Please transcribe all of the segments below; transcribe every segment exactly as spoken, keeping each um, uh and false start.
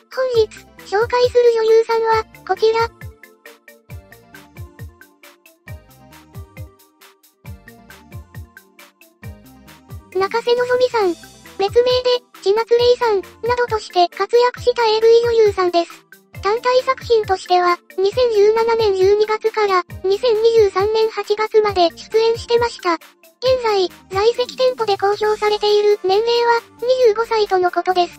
本日、紹介する女優さんは、こちら。中瀬のぞみさん。別名で、千夏玲さん、などとして活躍した エーブイ 女優さんです。単体作品としては、にせんじゅうななねんじゅうにがつからにせんにじゅうさんねんはちがつまで出演してました。現在、在籍店舗で公表されている年齢はにじゅうごさいとのことです。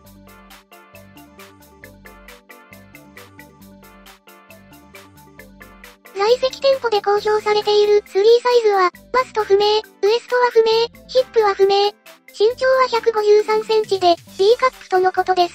在籍店舗で公表されているスリーサイズは、バスト不明、ウエストは不明、ヒップは不明。身長はひゃくごじゅうさんセンチで、B カップとのことです。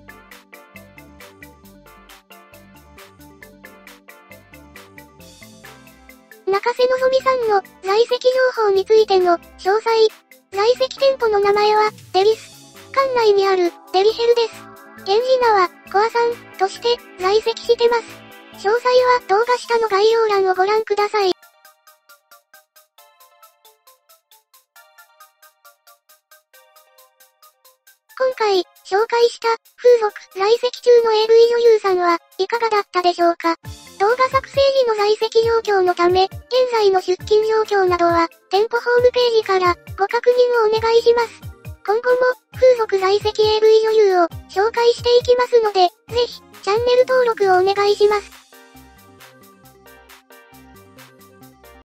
中瀬のぞみさんの在籍情報についての詳細。在籍店舗の名前は、デリス。館内にある、デリヘルです。現時名は、コアさん、として、在籍してます。詳細は動画下の概要欄をご覧ください。今回、紹介した、風俗、在籍中の エーブイ 女優さんは、いかがだったでしょうか。動画作成時の在籍状況のため、現在の出勤状況などは、店舗ホームページからご確認をお願いします。今後も、風俗在籍 エーブイ 女優を紹介していきますので、ぜひ、チャンネル登録をお願いします。